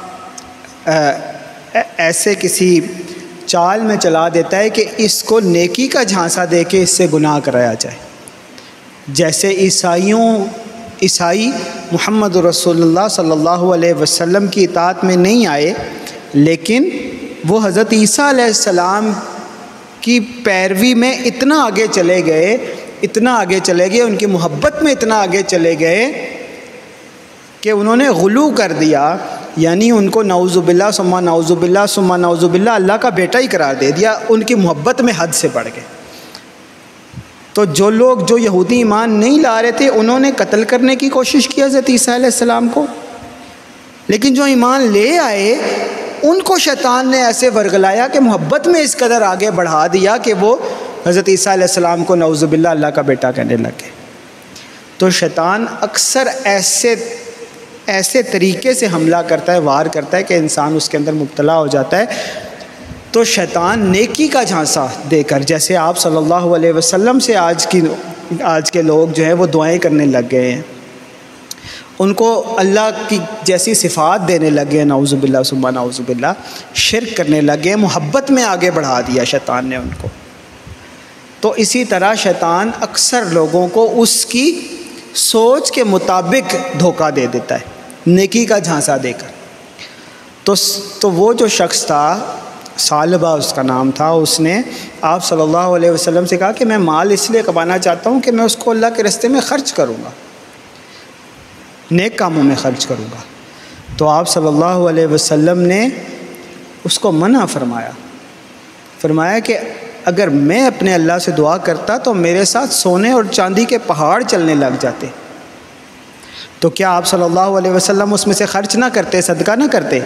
Speaker 1: ایسے کسی چال میں چلا دیتا ہے کہ اس کو نیکی کا جھانسا دے کے اس سے گناہ کرایا جائے۔ جیسے عیسائیوں عیسائی محمد رسول اللہ صلی اللہ علیہ وسلم کی اطاعت میں نہیں آئے، لیکن وہ حضرت عیسیٰ علیہ السلام کی پیروی میں اتنا آگے چلے گئے اتنا آگے چلے گئے ان کی محبت میں اتنا آگے چلے گئے کہ انہوں نے غلو کر دیا، یعنی ان کو نعوذ باللہ ثم نعوذ باللہ ثم نعوذ باللہ اللہ کا بیٹا ہی قرار دے دیا، ان کی محبت میں حد سے بڑھ گئے۔ تو جو لوگ جو یہودی ایمان نہیں لا رہے تھے انہوں نے قتل کرنے کی کوشش کی حضرت عیسیٰ علیہ السلام کو، لیکن جو ایمان لے آئے ان کو شیطان نے ایسے ورگلایا کہ محبت میں اس قدر آگے بڑھا دیا کہ وہ حضرت عیسیٰ علیہ السلام کو نعوذ باللہ اللہ کا بیٹا کہنے لگے۔ تو شیطان اکثر ایسے ایسے طریقے سے حملہ کرتا ہے، وار کرتا ہے کہ انسان اس کے اندر مبتلا ہو جاتا ہے۔ تو شیطان نیکی کا جھانسا دے کر، جیسے آپ صلی اللہ علیہ وسلم سے آج کی آج کے لوگ جو ہیں وہ دعائیں کرنے لگ گئے ہیں، ان کو اللہ کی جیسی صفات دینے لگے، نعوذ باللہ ثم نعوذ باللہ، شرک کرنے لگے، محبت میں آگے بڑھا دیا شیطان نے ان کو۔ تو اسی طرح شیطان اکثر لوگوں کو اس کی سوچ کے مطابق دھوکہ دے دیتا ہے، نیکی کا جھانسا دے کر۔ تو تو وہ جو شخص تھا ثعلبہ اس کا نام تھا، اس نے آپ صلی اللہ علیہ وسلم سے کہا کہ میں مال اس لیے کمانا چاہتا ہوں کہ میں اس کو اللہ کے راستے میں خرچ کروں گا، نیک کاموں میں خرچ کروں گا۔ تو آپ صلی اللہ علیہ وسلم نے اس کو منع فرمایا، فرمایا کہ اگر میں اپنے اللہ سے دعا کرتا تو میرے ساتھ سونے اور چاندی کے پہاڑ چلنے لگ جاتے، تو کیا آپ صلی اللہ علیہ وسلم اس میں سے خرچ نہ کرتے، صدقہ نہ کرتے؟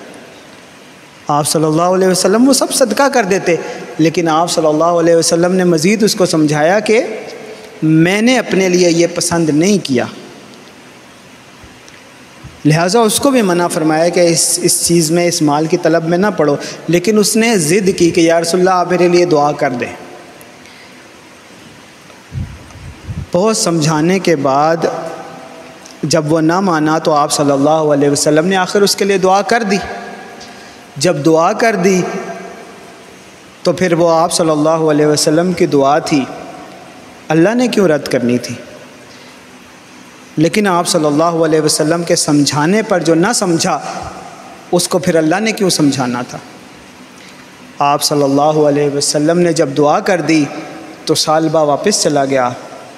Speaker 1: آپ صلی اللہ علیہ وسلم وہ سب صدقہ کر دیتے، لیکن آپ صلی اللہ علیہ وسلم نے مزید اس کو سمجھایا کہ میں نے اپنے لیے یہ پسند نہیں کیا، لہٰذا اس کو بھی منع فرمایا کہ اس اس چیز میں، اس مال کی طلب میں نہ پڑو، لیکن اس نے ضد کی کہ یا رسول اللہ آپ میرے لیے دعا کر دیں۔ بہت سمجھانے کے بعد جب وہ نہ مانا تو آپ صلی اللہ علیہ وسلم نے آخر اس کے لیے دعا کر دی۔ جب دعا کر دی تو پھر وہ آپ صلی اللہ علیہ وسلم کی دعا تھی، اللہ نے کیوں رد کرنی تھی؟ لیکن آپ صلی اللہ علیہ وسلم کے سمجھانے پر جو نہ سمجھا اس کو پھر اللہ نے کیوں سمجھانا تھا؟ آپ صلی اللہ علیہ وسلم نے جب دعا کر دی تو ثعلبہ واپس چلا گیا۔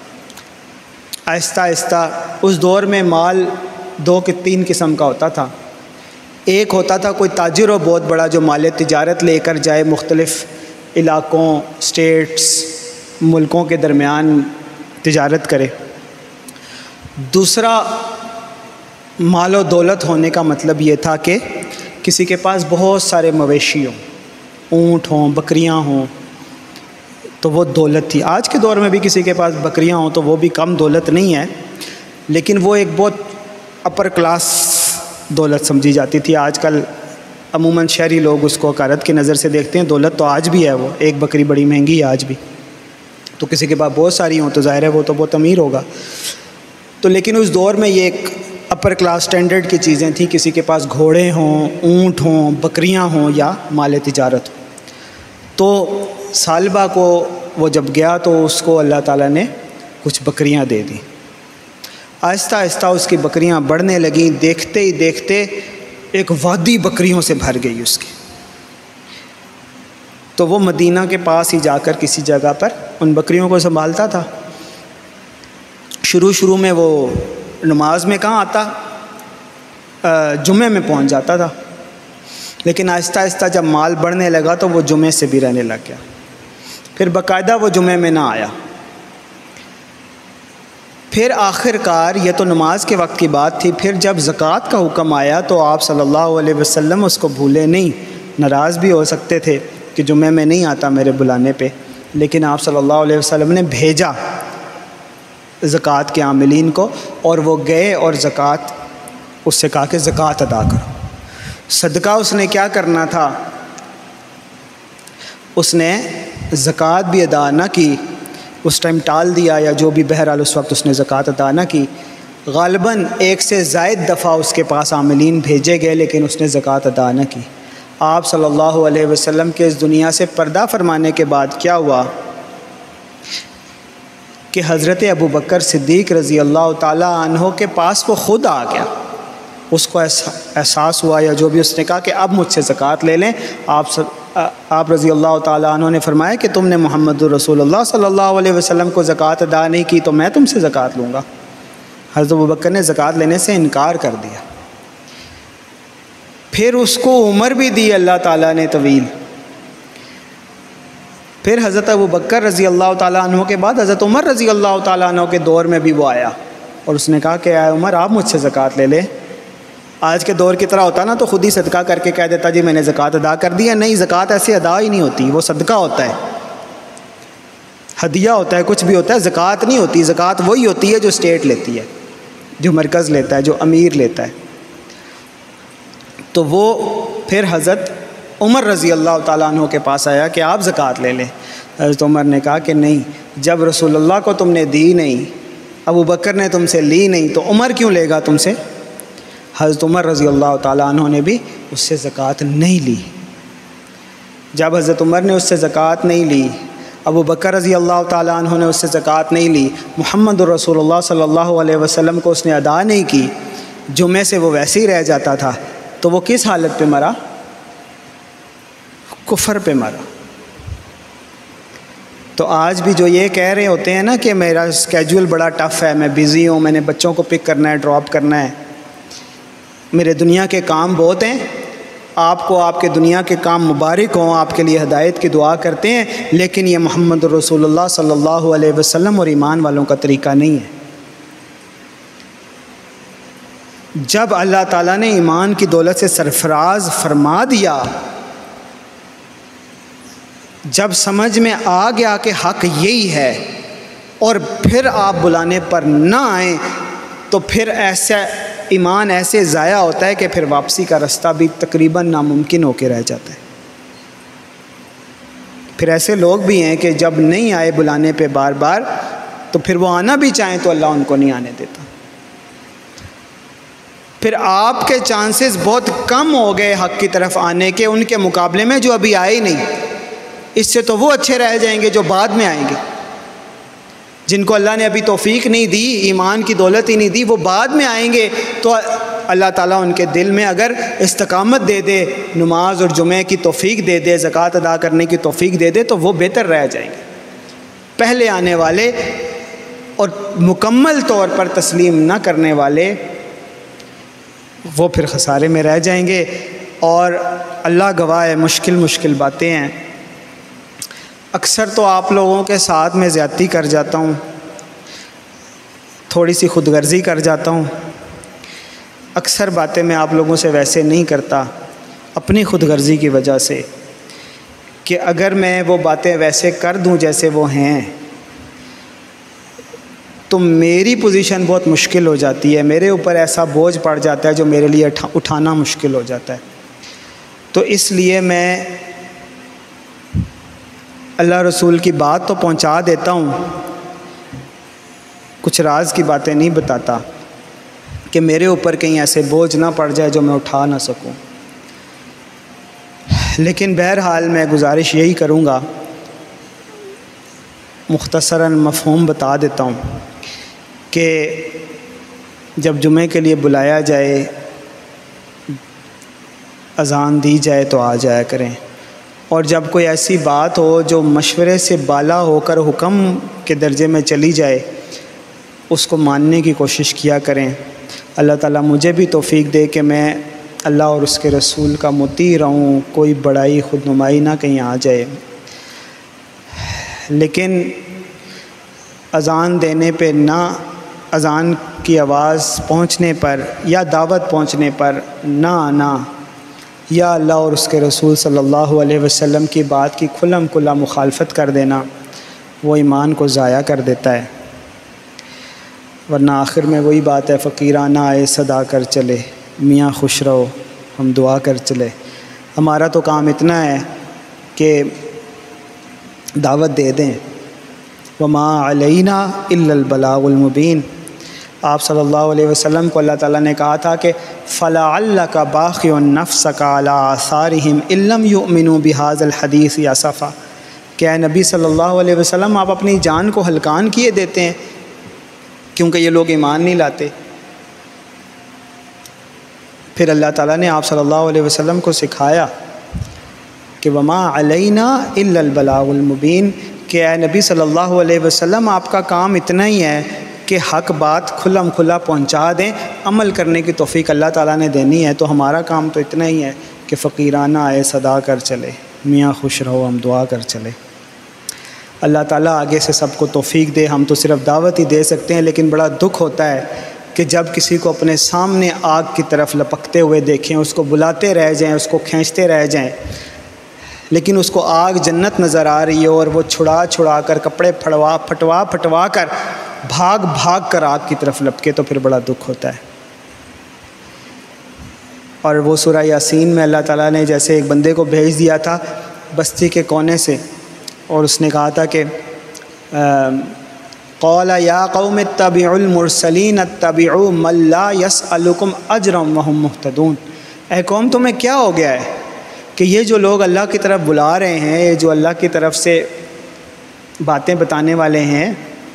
Speaker 1: آہستہ آہستہ اس دور میں مال دو کے تین قسم کا ہوتا تھا، ایک ہوتا تھا کوئی تاجر ہو بہت بڑا جو مال تجارت لے کر جائے، مختلف علاقوں، اسٹیٹس، ملکوں کے درمیان تجارت کرے۔ دوسرا مال و دولت ہونے کا مطلب یہ تھا کہ کسی کے پاس بہت سارے مویشی ہوں، اونٹ ہوں، بکریاں ہوں، تو وہ دولت تھی۔ آج کے دور میں بھی کسی کے پاس بکریاں ہوں تو وہ بھی کم دولت نہیں ہے، لیکن وہ ایک بہت اپر کلاس دولت سمجھی جاتی تھی۔ آج کل عموماً شہری لوگ اس کو حقارت کی نظر سے دیکھتے ہیں، دولت تو آج بھی ہے، وہ ایک بکری بڑی مہنگی ہے آج بھی، تو کسی کے پاس بہت ساری ہوں تو ظاہر ہے وہ تو بہت امیر ہوگا۔ تو لیکن اس دور میں یہ ایک اپر کلاس سٹینڈرڈ کی چیزیں تھیں، کسی کے پاس گھوڑے ہوں، اونٹ ہوں، بکریاں ہوں یا مال تجارت ہو۔ تو ثعلبہ کو وہ جب گیا تو اس کو اللہ تعالیٰ نے کچھ بکریاں دے دیں۔ آہستہ آہستہ اس کی بکریاں بڑھنے لگیں، دیکھتے ہی دیکھتے ایک وادی بکریوں سے بھر گئی اس کی۔ تو وہ مدینہ کے پاس ہی جا کر کسی جگہ پر ان بکریوں کو سنبھالتا تھا۔ شروع شروع میں وہ نماز میں کہاں آتا، جمعے میں پہنچ جاتا تھا، لیکن آہستہ آہستہ جب مال بڑھنے لگا تو وہ جمعے سے بھی رہنے لگ گیا، پھر باقاعدہ وہ جمعے میں نہ آیا۔ پھر آخر کار، یہ تو نماز کے وقت کی بات تھی، پھر جب زکوٰۃ کا حکم آیا تو آپ صلی اللہ علیہ وسلم اس کو بھولے نہیں، ناراض بھی ہو سکتے تھے کہ جمعے میں نہیں آتا میرے بلانے پہ، لیکن آپ صلی اللہ علیہ وسلم نے بھیجا زکوٰۃ کے عاملین کو، اور وہ گئے اور زکوٰۃ اس سے کہا کہ زکوٰۃ ادا کرو۔ صدقہ اس نے کیا کرنا تھا، اس نے زکوٰۃ بھی ادا نہ کی، اس ٹائم ٹال دیا، یا جو بھی بہرحال اس وقت اس نے زکوٰۃ ادا نہ کی۔ غالباً ایک سے زائد دفعہ اس کے پاس عاملین بھیجے گئے لیکن اس نے زکوٰۃ ادا نہ کی۔ آپ صلی اللہ علیہ وسلم کے اس دنیا سے پردہ فرمانے کے بعد کیا ہوا کہ حضرت ابو بکر صدیق رضی اللہ تعالیٰ عنہ کے پاس وہ خود آ گیا، اس کو احساس ہوا یا جو بھی، اس نے کہا کہ اب مجھ سے زکوٰۃ لے لیں۔ آپ آپ رضی اللہ تعالیٰ عنہ نے فرمایا کہ تم نے محمد رسول اللہ صلی اللہ علیہ وسلم کو زکوٰۃ ادا نہیں کی تو میں تم سے زکوٰۃ لوں گا۔ حضرت ابو بکر نے زکوٰۃ لینے سے انکار کر دیا۔ پھر اس کو عمر بھی دی اللہ تعالیٰ نے طویل۔ پھر حضرت ابو بکر رضی اللہ تعالیٰ عنہ کے بعد حضرت عمر رضی اللہ تعالیٰ عنہ کے دور میں بھی وہ آیا اور اس نے کہا کہ اے عمر آپ مجھ سے زکوٰۃ لے لیں۔ آج کے دور کی طرح ہوتا نا تو خود ہی صدقہ کر کے کہہ دیتا جی میں نے زکوٰۃ ادا کر دی ہے، نہیں، زکوٰۃ ایسے ادا ہی نہیں ہوتی، وہ صدقہ ہوتا ہے، ہدیہ ہوتا ہے، کچھ بھی ہوتا ہے، زکوٰۃ نہیں ہوتی۔ زکوٰۃ وہی ہوتی ہے جو اسٹیٹ لیتی ہے، جو مرکز لیتا ہے، جو امیر لیتا ہے۔ تو وہ پھر حضرت عمر رضی اللہ تعالیٰ عنہ کے پاس آیا کہ آپ زکوٰۃ لے لیں۔ حضرت عمر نے کہا کہ نہیں، جب رسول اللہ کو تم نے دی نہیں، ابو بکر نے تم سے لی نہیں، تو عمر کیوں لے گا تم سے؟ حضرت عمر رضی اللہ تعالیٰ عنہ نے بھی اس سے زکوٰۃ نہیں لی۔ جب حضرت عمر نے اس سے زکوٰۃ نہیں لی، ابو بکر رضی اللہ تعالیٰ عنہ نے اس سے زکوٰۃ نہیں لی، محمد رسول اللہ صلی اللہ علیہ وسلم کو اس نے ادا نہیں کی، جمعے سے وہ ویسے ہی رہ جاتا تھا، تو وہ کس حالت پہ مرا؟ کفر پہ مرا۔ تو آج بھی جو یہ کہہ رہے ہوتے ہیں نا کہ میرا اسکیجول بڑا ٹف ہے، میں بزی ہوں، میں نے بچوں کو پک کرنا ہے، ڈراپ کرنا ہے، میرے دنیا کے کام بہت ہیں، آپ کو آپ کے دنیا کے کام مبارک ہوں، آپ کے لیے ہدایت کی دعا کرتے ہیں، لیکن یہ محمد رسول اللہ صلی اللہ علیہ وسلم اور ایمان والوں کا طریقہ نہیں ہے۔ جب اللہ تعالیٰ نے ایمان کی دولت سے سرفراز فرما دیا، جب سمجھ میں آ گیا کہ حق یہی ہے، اور پھر آپ بلانے پر نہ آئیں، تو پھر ایسا ایمان ایسے ضائع ہوتا ہے کہ پھر واپسی کا رستہ بھی تقریباً ناممکن ہو کے رہ جاتا ہے۔ پھر ایسے لوگ بھی ہیں کہ جب نہیں آئے بلانے پہ بار بار، تو پھر وہ آنا بھی چاہیں تو اللہ ان کو نہیں آنے دیتا۔ پھر آپ کے چانسز بہت کم ہو گئے حق کی طرف آنے کے، ان کے مقابلے میں جو ابھی آئے ہی نہیں۔ اس سے تو وہ اچھے رہ جائیں گے جو بعد میں آئیں گے، جن کو اللہ نے ابھی توفیق نہیں دی، ایمان کی دولت ہی نہیں دی، وہ بعد میں آئیں گے تو اللہ تعالیٰ ان کے دل میں اگر استقامت دے دے، نماز اور جمعہ کی توفیق دے دے، زکوٰۃ ادا کرنے کی توفیق دے دے، تو وہ بہتر رہ جائیں گے۔ پہلے آنے والے اور مکمل طور پر تسلیم نہ کرنے والے، وہ پھر خسارے میں رہ جائیں گے۔ اور اللہ گواہ ہے، مشکل مشکل باتیں ہیں۔ اکثر تو آپ لوگوں کے ساتھ میں زیادتی کر جاتا ہوں، تھوڑی سی خود غرضی کر جاتا ہوں۔ اکثر باتیں میں آپ لوگوں سے ویسے نہیں کرتا، اپنی خود غرضی کی وجہ سے، کہ اگر میں وہ باتیں ویسے کر دوں جیسے وہ ہیں تو میری پوزیشن بہت مشکل ہو جاتی ہے، میرے اوپر ایسا بوجھ پڑ جاتا ہے جو میرے لیے اٹھانا مشکل ہو جاتا ہے۔ تو اس لیے میں اللہ رسول کی بات تو پہنچا دیتا ہوں، کچھ راز کی باتیں نہیں بتاتا کہ میرے اوپر کہیں ایسے بوجھ نہ پڑ جائے جو میں اٹھا نہ سکوں۔ لیکن بہرحال میں گزارش یہی کروں گا، مختصراً مفہوم بتا دیتا ہوں کہ جب جمعے کے لیے بلایا جائے، اذان دی جائے تو آ جایا کریں، اور جب کوئی ایسی بات ہو جو مشورے سے بالا ہو کر حکم کے درجے میں چلی جائے، اس کو ماننے کی کوشش کیا کریں۔ اللہ تعالیٰ مجھے بھی توفیق دے کہ میں اللہ اور اس کے رسول کا مطیع رہوں، کوئی بڑائی خود نمائی نہ کہیں آ جائے۔ لیکن اذان دینے پہ نہ، اذان کی آواز پہنچنے پر یا دعوت پہنچنے پر نہ آنا، یا اللہ اور اس کے رسول صلی اللہ علیہ وسلم کی بات کی کھلم کھلا مخالفت کر دینا، وہ ایمان کو ضائع کر دیتا ہے۔ ورنہ آخر میں وہی بات ہے، فقیرانہ آئے صدا کر چلے، میاں خوش رہو ہم دعا کر چلے۔ ہمارا تو کام اتنا ہے کہ دعوت دے دیں، وما علینا الا البلاغ المبین۔ آپ صلی اللہ علیہ وسلم کو اللہ تعالیٰ نے کہا تھا کہ فَلَعَلَّكَ بَاخِعٌ نَفْسَكَ عَلَىٰ آثَارِهِمْ إِن لَّمْ يُؤْمِنُوا بِهَٰذَا الْحَدِيثِ أَسَفًا۔ کہ اے نبی صلی اللہ علیہ وسلم، آپ اپنی جان کو ہلکان کیے دیتے ہیں کیونکہ یہ لوگ ایمان نہیں لاتے۔ پھر اللہ تعالیٰ نے آپ صلی اللہ علیہ وسلم کو سکھایا کہ وما علینا الا البلاغ المبین، کہ اے نبی صلی اللہ علیہ وسلم، آپ کا کام اتنا ہی ہے کہ حق بات کھلم کھلا پہنچا دیں، عمل کرنے کی توفیق اللہ تعالیٰ نے دینی ہے۔ تو ہمارا کام تو اتنا ہی ہے کہ فقیرانہ آئے صدا کر چلے، میاں خوش رہو ہم دعا کر چلے۔ اللہ تعالیٰ آگے سے سب کو توفیق دے۔ ہم تو صرف دعوت ہی دے سکتے ہیں، لیکن بڑا دکھ ہوتا ہے کہ جب کسی کو اپنے سامنے آگ کی طرف لپکتے ہوئے دیکھیں، اس کو بلاتے رہ جائیں، اس کو کھینچتے رہ جائیں، لیکن اس کو آگ جنت نظر آ رہی ہے اور وہ چھڑا چھڑا کر، کپڑے پھڑوا پھٹوا پھٹوا کر، بھاگ بھاگ کر آگ کی طرف لپکے، تو پھر بڑا دکھ ہوتا ہے۔ اور وہ سورہ یاسین میں اللہ تعالیٰ نے جیسے ایک بندے کو بھیج دیا تھا بستی کے کونے سے، اور اس نے کہا تھا کہ قال یا قوم اتبعوا المرسلین اتبعوا من لا یسألکم اجرا وهم مہتدون۔ اے قوم، تمہیں کیا ہو گیا ہے کہ یہ جو لوگ اللہ کی طرف بلا رہے ہیں، یہ جو اللہ کی طرف سے باتیں بتانے والے ہیں،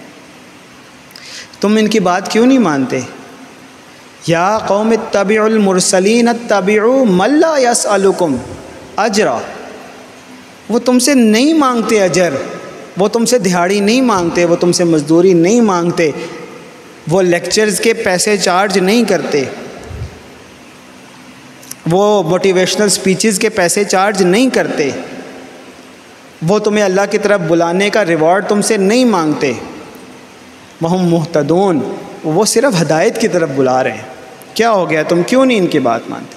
Speaker 1: تم ان کی بات کیوں نہیں مانتے؟ یا قوم اتبعوا المرسلین اتبعوا من لا یسألکم اجرا وہ تم سے نہیں مانگتے اجر، وہ تم سے دہاڑی نہیں مانگتے، وہ تم سے مزدوری نہیں مانگتے، وہ لیکچرز کے پیسے چارج نہیں کرتے، وہ موٹیویشنل سپیچز کے پیسے چارج نہیں کرتے، وہ تمہیں اللہ کی طرف بلانے کا ریوارڈ تم سے نہیں مانگتے۔ وہم مہتدون، وہ صرف ہدایت کی طرف بلا رہے ہیں۔ کیا ہو گیا، تم کیوں نہیں ان کی بات مانتے؟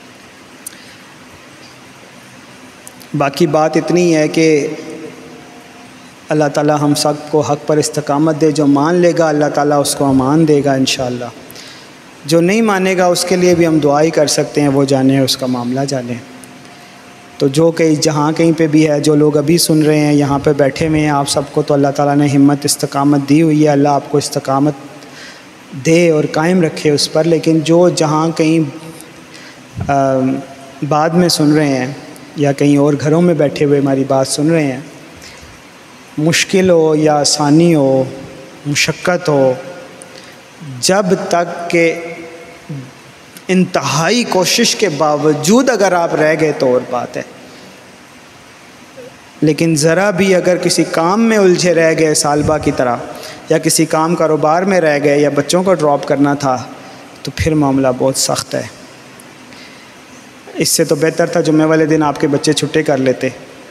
Speaker 1: باقی بات اتنی ہے کہ اللہ تعالیٰ ہم سب کو حق پر استقامت دے۔ جو مان لے گا اللہ تعالیٰ اس کو امان دے گا انشاءاللہ، جو نہیں مانے گا اس کے لیے بھی ہم دعا ہی کر سکتے ہیں، وہ جانے اس کا معاملہ جانے۔ تو جو کہیں جہاں کہیں پہ بھی ہے، جو لوگ ابھی سن رہے ہیں یہاں پہ بیٹھے ہوئے ہیں، آپ سب کو تو اللہ تعالیٰ نے ہمت استقامت دی ہوئی ہے، اللہ آپ کو استقامت دے اور قائم رکھے اس پر۔ لیکن جو جہاں کہیں بعد میں سن رہے ہیں یا کہیں اور گھروں میں بیٹھے ہوئے ہماری بات سن رہے ہیں، مشکل ہو یا آسانی ہو، مشقت ہو، جب تک کہ انتہائی کوشش کے باوجود اگر آپ رہ گئے تو اور بات ہے، لیکن ذرا بھی اگر کسی کام میں الجھے رہ گئے سالبہ کی طرح، یا کسی کام کاروبار میں رہ گئے، یا بچوں کو ڈراپ کرنا تھا، تو پھر معاملہ بہت سخت ہے۔ اس سے تو بہتر تھا جمعے والے دن آپ کے بچے چھٹے کر لیتے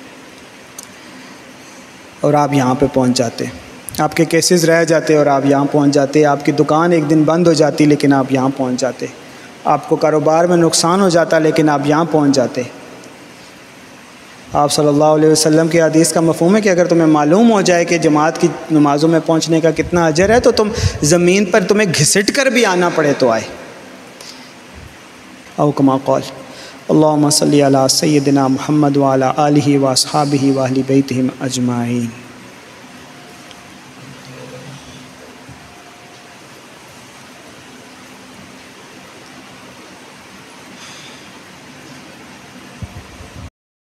Speaker 1: اور آپ یہاں پہ پہنچ جاتے، آپ کے کیسز رہ جاتے اور آپ یہاں پہنچ جاتے، آپ کی دکان ایک دن بند ہو جاتی لیکن آپ یہاں پہنچ جاتے، آپ کو کاروبار میں نقصان ہو جاتا لیکن آپ یہاں پہنچ جاتے۔ آپ صلی اللہ علیہ وسلم کی حدیث کا مفہوم ہے کہ اگر تمہیں معلوم ہو جائے کہ جماعت کی نمازوں میں پہنچنے کا کتنا اجر ہے تو تم زمین پر تمہیں گھسٹ کر بھی آنا پڑے تو آئے۔ او کما قال اللہم صلی علی سیدنا محمد وعلی آلہ واصحابہ واہل بیتہ اجمعین۔